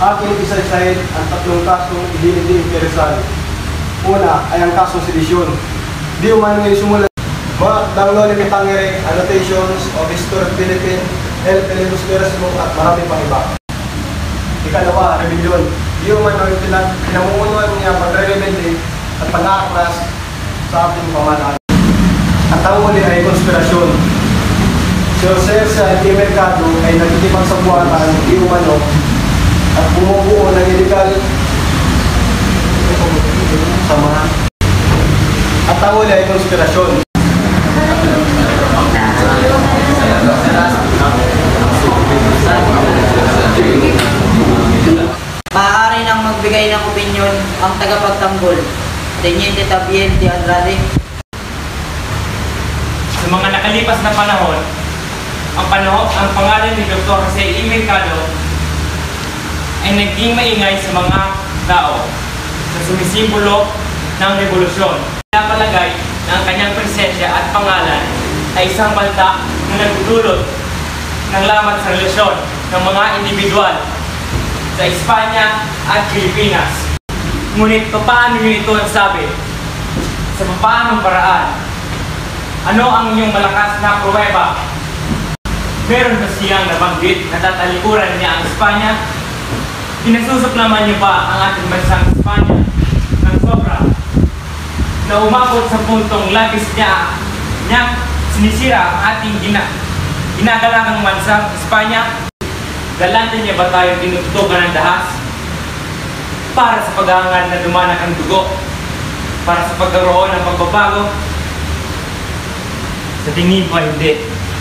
Aking isa-isahin ang tatlong kasong hindi Rizal. Una ay ang kasong sedisyon. Di umano ngayon sumulat. Mga downloading ng tangere, annotations of history of Philippines, health and industrialismo at marami pang iba. Ikalawa, rebellion. Di umano yung pinamumunuan niya pagre-rebelde at pag-aaklas sa ating pamahalaan. At ang huli ay konspirasyon. Si Jose sa Mercado ay nagtitipang sa buwatan, di umano, at bumubuo ng illegal samahan. At ang huli ay konspirasyon. Maaari nang magbigay ng opinyon ang tagapagtanggol, Teniente Tabiel de Andrade. Sa mga nakalipas na panahon, ang pangalan ni Dr. Jose E. Mercado ay naging maingay sa mga tao na sumisimbolo ng revolusyon. Pinapalagay na ang kanyang presensya at pangalan ay isang balta na nagdudulot ng lamat sa relasyon ng mga individual sa Espanya at Pilipinas. Ngunit paano nyo ito nasabi? Sa paanong paraan? Ano ang inyong malakas na pruweba? Meron ba siyang nabanggit na tatalikuran niya ang Espanya? Pinasusok naman niyo ba ang ating bansang Espanya ng sobra na umabot sa puntong labis niya sinisira ang ating ginagalangang bansang Espanya? Galante niya ba tayo tinututukan ng dahas para sa paghahangad na dumanak ang dugo, para sa pagkaroon ng pagbabago? Sa tingin ko hindi.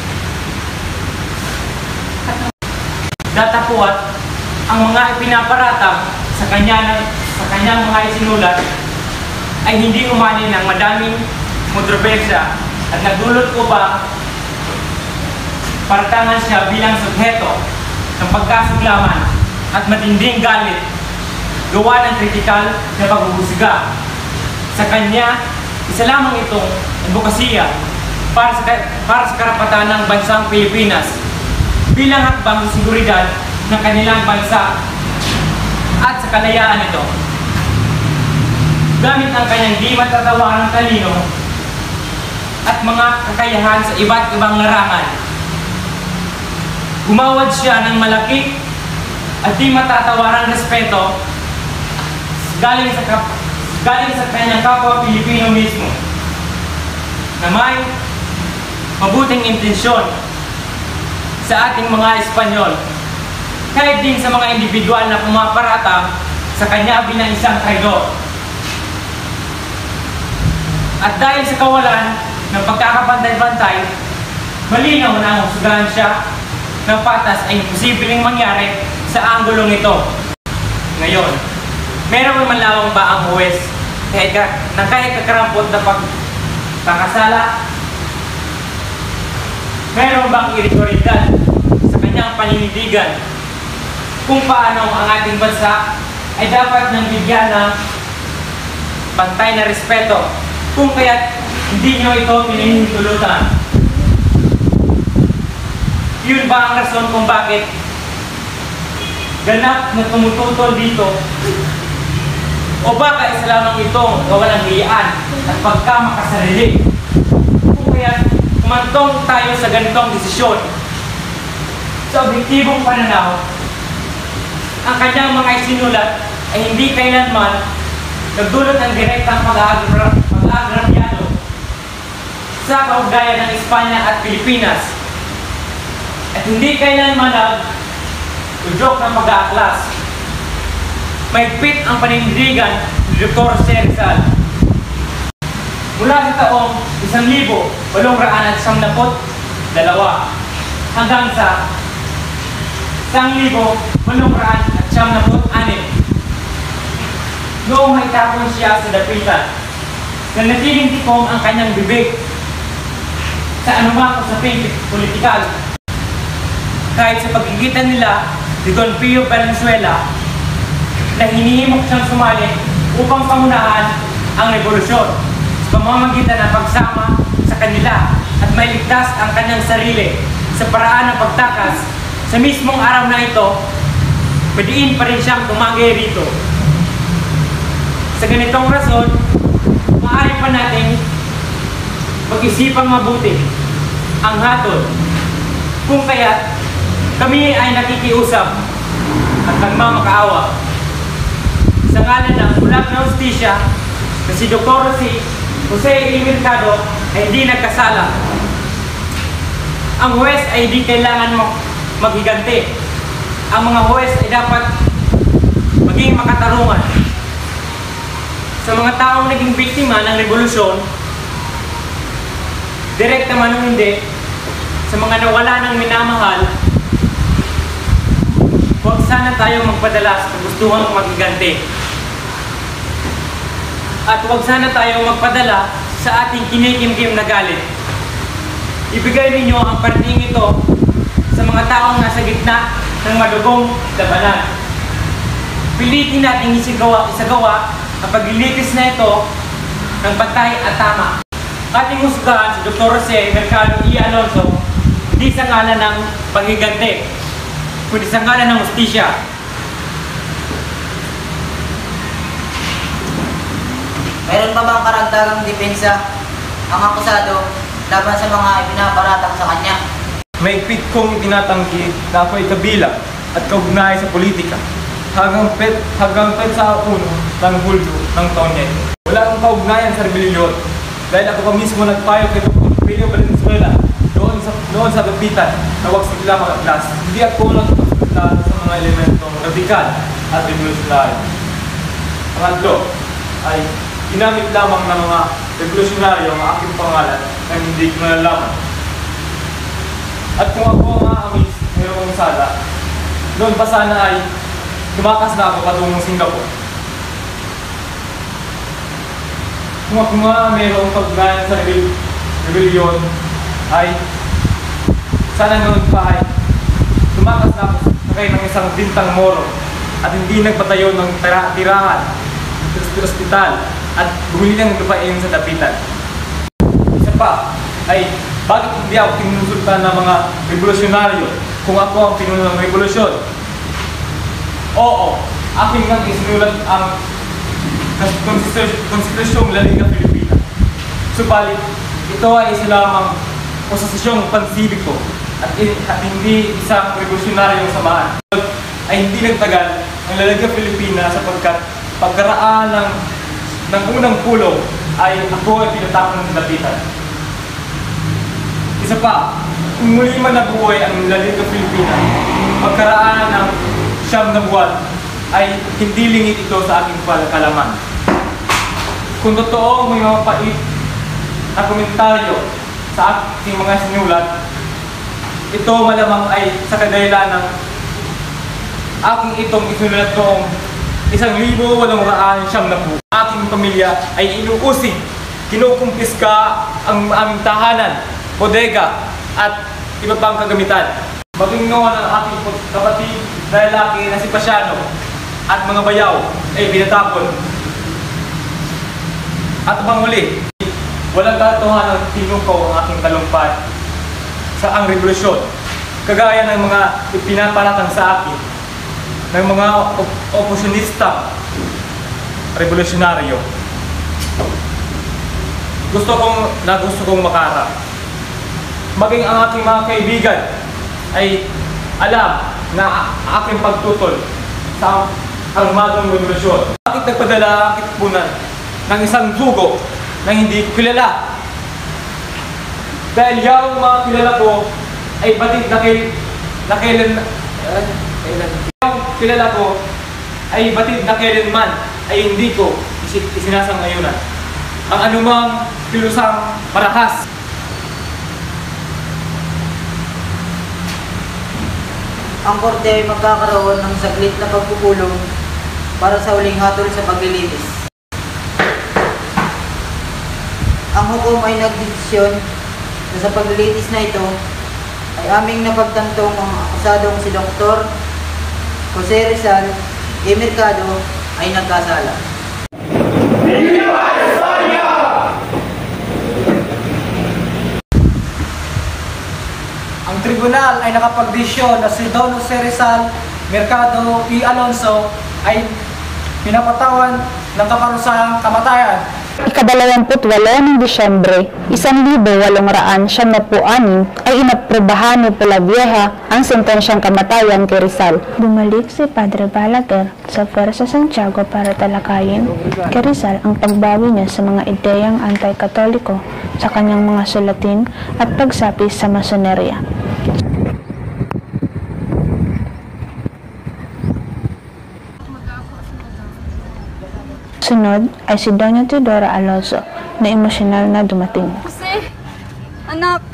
Datapuat ang mga ipinaparatang sa kanyang mga isinulat ay hindi umani ng madaming kontrobersya at nagdulot ko ba paratangan siya bilang subheto ng pagkasuglaman at matinding galit gawa ng kritikal na paghuhusga. Sa kanya, isa lamang itong advokasya para sa karapatan ng bansang Pilipinas bilang hakbang sa seguridad ng kanilang bansa at sa kalayaan nito. Gamit ang kanyang di matatawarang talino at mga kakayahan sa iba't ibang larangan, gumawad siya ng malaki at di matatawarang respeto galing sa kanyang kapwa Pilipino mismo na may mabuting intensyon sa ating mga Espanyol, kahit din sa mga individual na pumaparata sa kanya bilang isang traidor. At dahil sa kawalan ng pagkakabantay-bantay, malinaw na ang husgahan siya ng patas ay imposibleng mangyari sa anggulong ito. Ngayon, meron man lamang ba ang huwes kahit kakarampot na pagkakasala? Meron bang irregularidad sa kanyang paninindigan kung paano ang ating bansa ay dapat nang bigyan ng pantay na respeto, kung kaya't hindi nyo ito pinahihintulutan? Yun ba ang rason kung bakit ganap na tumututol dito? O baka isa lamang itong kawalang hiyaan at pagkamakasarili? Kung kaya't kumantong tayo sa ganitong desisyon. Sa objektibong pananaw, ang kanyang mga isinulat ay hindi kailanman nagdulot ng direktang pag-aagrabyado sa kaugnayan ng Espanya at Pilipinas, at hindi kailanman nag-udyok ng pag-aaklas. Mahigpit ang paninindigan ni Dr. Jose Rizal. Mula sa taong 1892 hanggang sa 1896, noong maitapon siya sa dapitan, nanatiling tikom ang kanyang bibig sa anumang usaping politikal. Kahit sa paggigitan nila ni Don Pio Valenzuela na hinihimok siyang sumali upang pamunahan ang revolusyon sa pamamagitan ng pagsama sa kanila at mailigtas ang kanyang sarili sa paraan ng pagtakas. Sa mismong araw na ito, pwedeen pa rin siyang tumagay rito. Sa ganitong rason, maaari pa natin pag-isipang mabuti ang hatol kung kaya't kami ay nakikiusap at nagmamakaawa sa ngalan ng Bulag na Hustisya na si Dr. Jose E. Mercado ay hindi nagkasala. Ang huwes ay hindi kailangan maghiganti. Ang mga huwes ay dapat maging makatarungan. Sa mga taong naging biktima ng revolusyon, direkta man o hindi, sa mga nawala ng minamahal, huwag sana tayong magpadala sa kagustuhang maghiganti. At huwag sana tayong magpadala sa ating kinikimkim na galit. Ibigay ninyo ang parating ito sa mga taong nasa gitna ng madugong labanan. Pilitin natin isagawa ang paglilitis na ito ng patay at tama. Ating husgahan si Dr. Jose Mercado E. Alonso hindi sa ngalan ng paghiganti, kundi sa ngalan ng hustisya. Mayroon pa bang karagdagang depensa ang akusado laban sa mga ipinaparatang sa kanya? Mahigpit kong tinatanggi na ako'y kabilang at kaugnay sa politika hanggang pet sa 1 ng Hulyo ng taon niya. Wala akong kaugnayan sa rebellion dahil ako pa mismo nagpayo kay Dr. Pilio Valenzuela noon sa Dapitan na huwag sila mag-atlas. Hindi ako nagpapaglas sa mga elementong radikal at revolutionary. Pangatlo ay ginamit lamang ng mga revolusyonaryo ang aking pangalan na hindi ko nalalaman. At kung ako ang aamis mayroong sala, noon pa sana ay tumakas na ako patungong Singapore. Kung ako nga mayroong paggayan sa rebellion ay sana noon pa ay tumakas na ako sakay ng isang bintang moro at hindi nagpatayo ng tirahan sa ospital at bumili ng lupain sa Dapitan. Isa pa ay bakit hindi ako kinusultan ng mga revolusyonaryo kung ako ang pinuno ng revolusyon? Oo, aking nang isinulat ang Konstitusyong La Liga Filipina. Subalit, ito ay isa lamang osasyong pansibiko at hindi isang revolusyonaryong samahan. Ay hindi nagtagal ang La Liga Filipina sapagkat pagkaraan ng unang pulong ay ako ay pinatapon ng Dapitan. Isa pa, kung muli man nabuhay ang La Liga Filipina, pagkaraan ng 9 na buwan ay hindi lingid ito sa aking kalaman. Kung totoo may mga pait na komentaryo sa aking mga sinulat, ito malamang ay sa kadahilan ng aking itong isinulat noong 1890 na po. Aking pamilya ay inuusig, kinukumpiska ang aming tahanan, bodega at iba pang kagamitan. Maging noon ang aking kapatid na lalaki na si Pasiano at mga bayaw ay binatapon. At panghuli, walang katotohanan ng tinukaw ang aking talumpad sa ang revolusyon. Kagaya ng mga pinaparatang sa akin ng mga oposyonista revolusyonaryo. Gusto kong makarap. Maging ang aking mga kaibigan ay alam na aking pagtutol sa armadong revolusyon. Bakit nagpadala ang Katipunan ng isang dugo na hindi ko kilala? Dahil yung mga kilala ko ay batid na yung kilala ko ay batid na kailanman ay hindi ko isinasangayunan ang anumang kilusang marahas. Ang korte ay magkakaroon ng saglit na pagpupulong para sa huling hatol sa paglilitis. Ang hukom ay nagdesisyon na sa paglilitis na ito ay aming napagtantong ang akusadong si Dr. Jose Rizal E. Mercado ay nagkasala. Ang tribunal ay nakapagdesisyon na si Don Jose Rizal Mercado E. Alonso ay pinapatawan ng kaparusahang kamatayan. Ika-28 ng Disyembre, 1896 ay inaprobahan ni Polavieja ang sentensyang kamatayan kay Rizal. Bumalik si Padre Balaguer sa Fuerza Santiago para talakayin kay Rizal ang pagbawi niya sa mga ideyang anti-katoliko sa kanyang mga sulatin at pagsapi sa masonerya. Sunod ay si Doña Teodora Alonso na emosyonal na dumating. Jose, anak,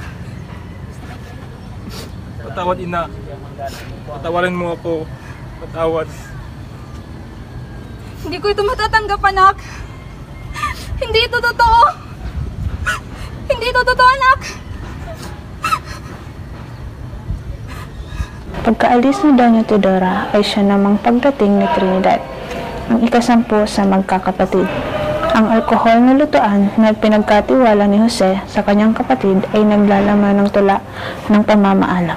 Patawad, ina. Patawarin mo ako. Patawad. hindi ko ito matatanggap, anak. Hindi ito totoo. Hindi ito totoo, anak. Pagkaalis ni Doña Teodora ay siya namang pagdating ni Trinidad, ang ika-10 sa magkakapatid. Ang alkohol na lutuan na pinagkatiwala ni Jose sa kanyang kapatid ay naglalaman ng tula ng pamamaalam.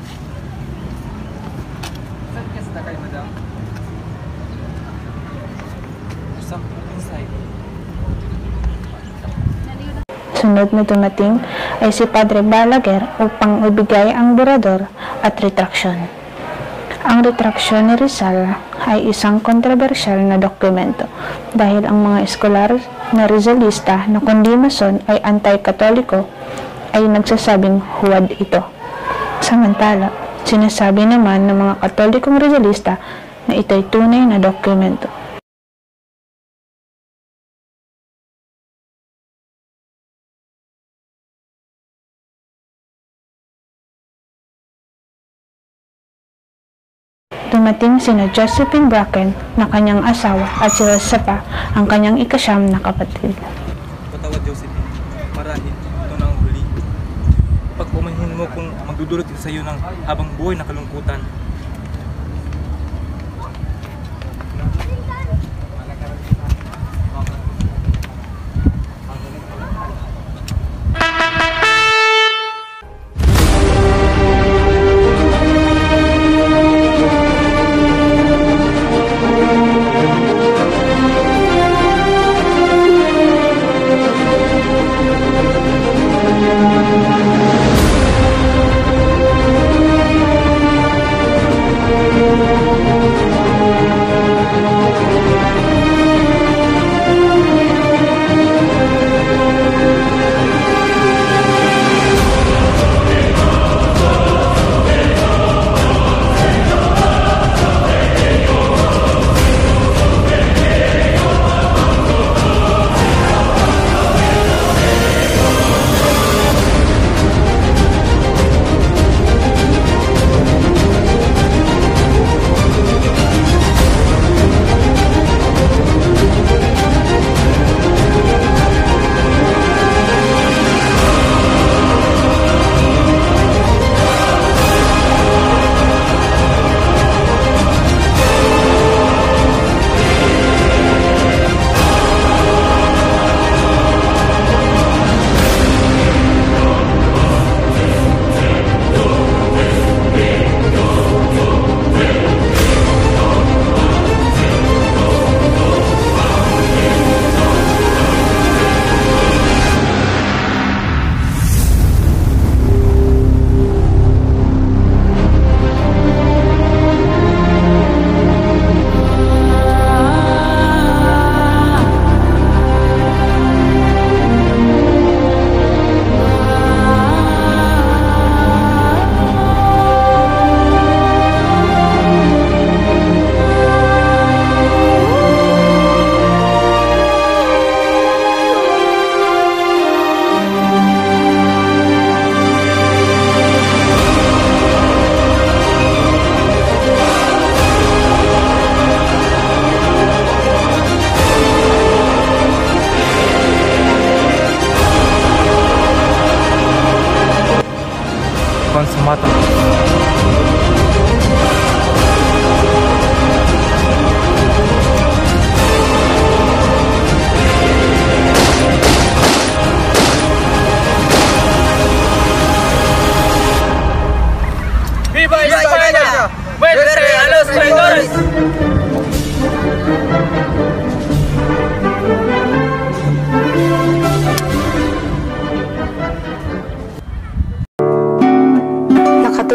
Sunod na dumating ay si Padre Balaguer upang ibigay ang burador at retraksyon. Ang retraksyon ni Rizal ay isang kontrobersyal na dokumento dahil ang mga eskolar na Rizalista na kundi mason ay anti-katoliko ay nagsasabing huwad ito. Samantala, sinasabi naman ng mga katolikong Rizalista na ito'y tunay na dokumento. Dumating sina Josephine Bracken na kanyang asawa at si Josepa ang kanyang ika-9 na kapatid. Patawad, Josephine. Marahil ito na ang huli. Pagpumanhin mo kung magdudulot ito sa iyo ng habang buhay na kalungkutan.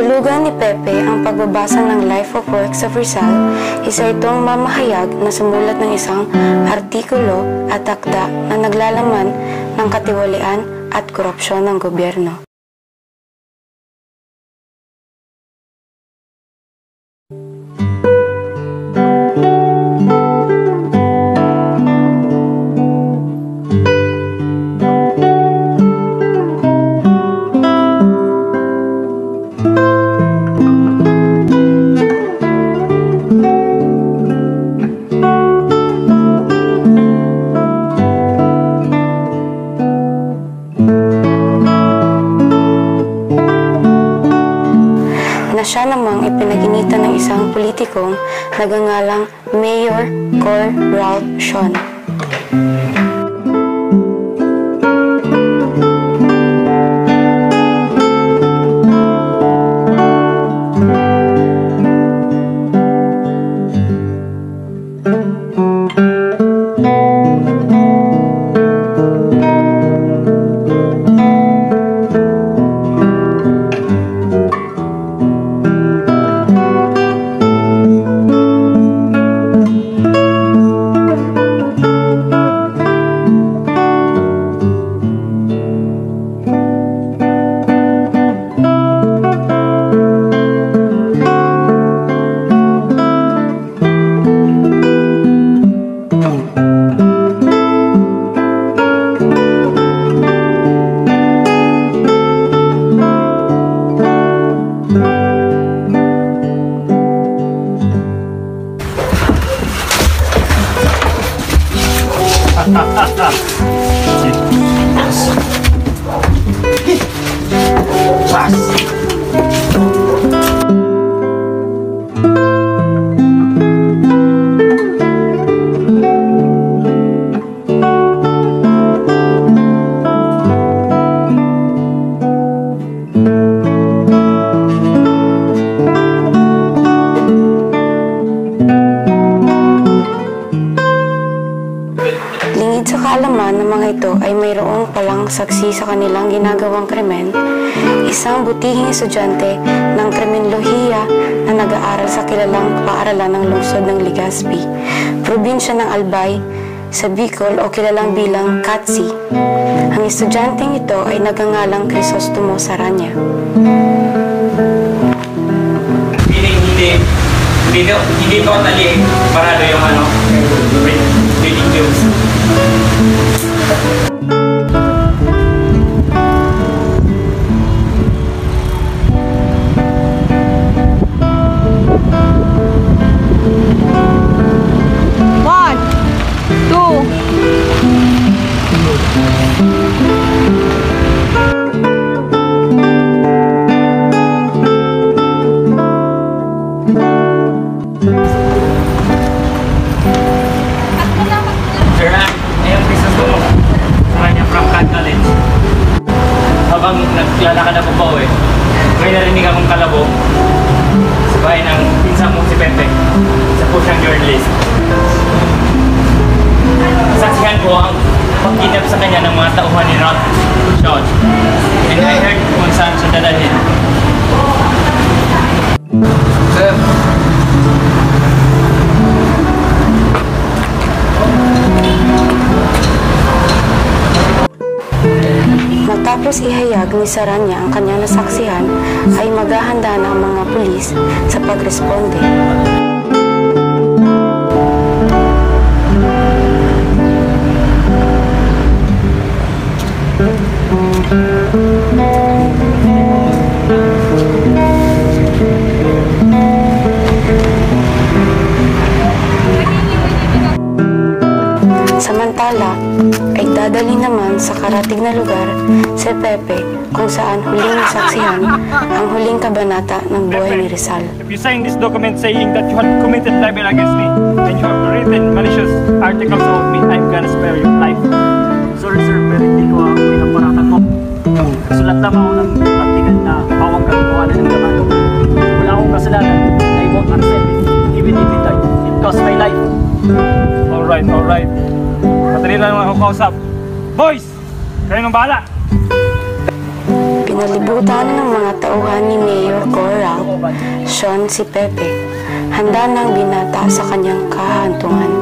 Tinutulugan ni Pepe ang pagbabasa ng Life of Works of Rizal. Isa itong mamahayag na sumulat ng isang artikulo at akda na naglalaman ng katiwalian at korupsyon ng gobyerno. Na siya namang ipinaginitan ng isang politikong nagangalang Mayor Cor Ralph Sean. Lingid sa kaalaman ng mga ito ay mayroong palang saksi sa kanilang ginagawang krimen, isang butihing estudyante ng kriminolohiya na nag-aaral sa kilalang paaralan ng lungsod ng Legazpi, probinsya ng Albay, sa Bicol o kilalang bilang Katsi. Ang estudyanteng ito ay nagangalang Crisostomo Saranya. Hindi totally parado yung reading news. One, two. Sir, ayun business ko sa kanya from Cat College. Habang naglalakad ako pa may narinig akong kalabo sa bahay ng pinsan mo si Pepe, sa pusyang journalist. Saksihan ko ang pagkidnap sa kanya ng mga tauhan ni Ralph Sean. And I heard kung saan siya dadalhin. Sir, Matapos ihayag ni Saranya ang kanyang nasaksihan, ay maghahanda na ang mga pulis sa pagresponde. Samantala, ay dadali naman sa karatig na lugar si Pepe kung saan huling nasaksihan ang huling kabanata ng buhay ni Rizal. If you sign this document saying that you had committed libel against me and you have written malicious articles about me, I'm gonna spare your life. Sorry sir, pero hindi ko ang pinaparatan mo. Sulat lamang ako ng partigan na pawang kagawanan ng laman. Wala akong kasalanan. I won't accept it. Even if it cost my life. Alright. Madali lang ako kausap. Boys! Kayo nang bahala! Pinalibutan ng mga tauhan ni Mayor Coral Sean si Pepe. Handa nang binata sa kanyang kahantungan.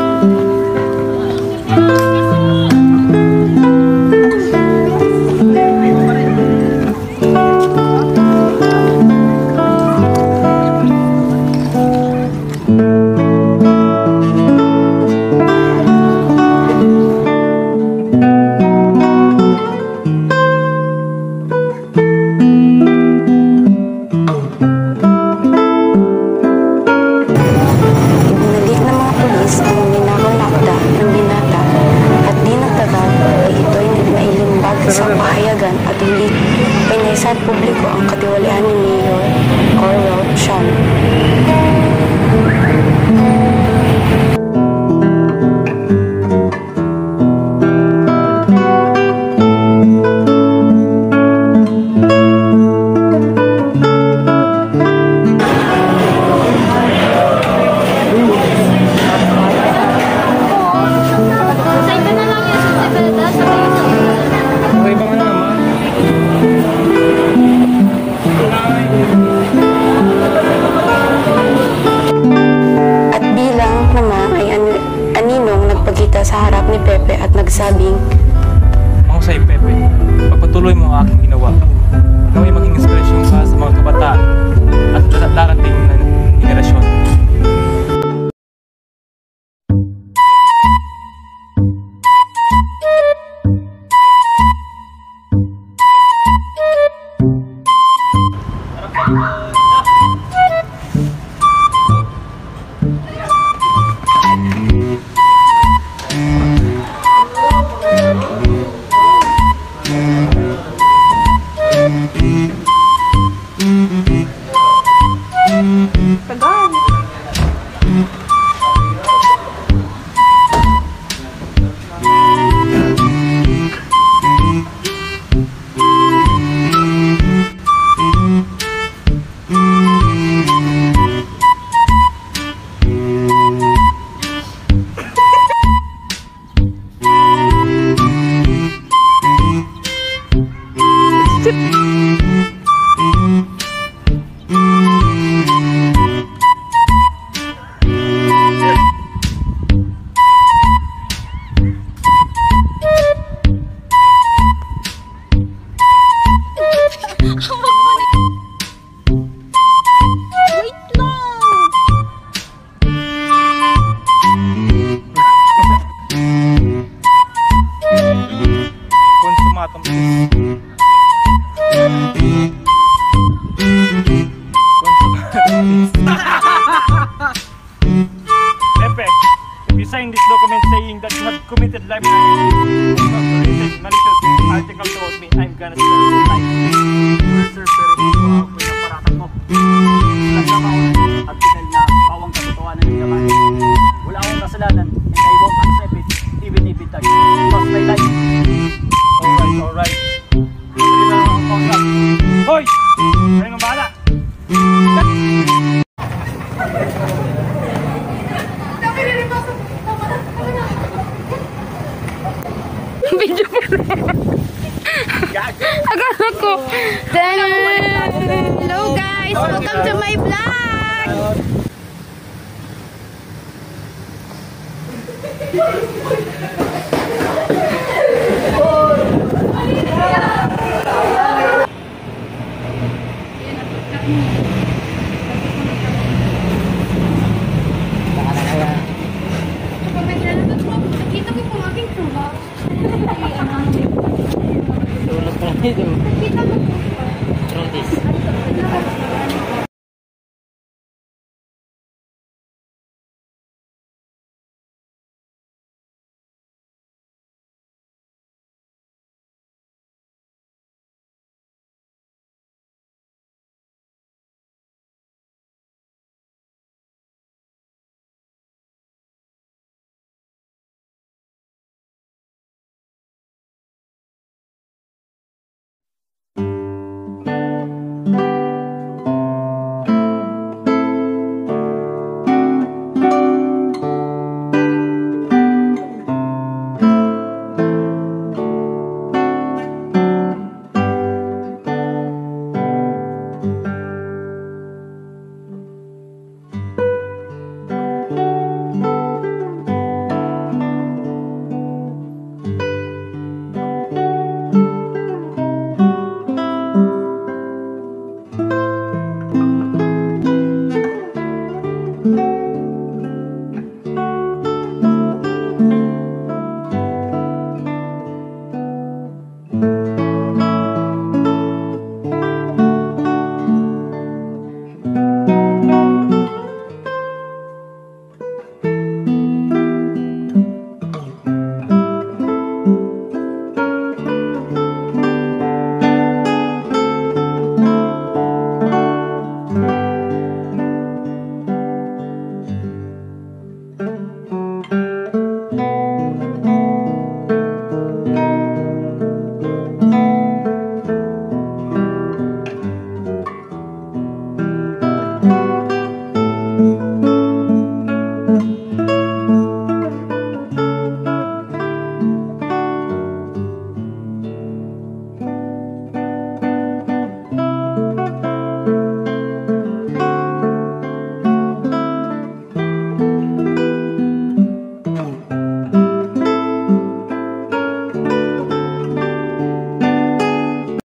Sa pahayagan at huli ay naisa publiko ang katiwalian ni Mayor Coral Sean. Sa harap ni Pepe at nagsabing, "Mahusay, Pepe. Pagpatuloy mo ang aking ginawa. Naway maging inspirasyon ka sa mga kabataan at darating na henerasyon." Pepe, if you sign this document saying that you have committed libel and malicious article towards me, I'm gonna spare your life. Sir, pero dito ako pinaparatang mo. Nagkamaon at pinal na bawang katotohanan ng laman. Wala akong kasalanan and I won't accept it even if it cost my life. Alright. Hindi na lang akong kausap. Hoy! Kayo nang bahala! Video mo akala ko. Hello guys! Welcome to my vlog!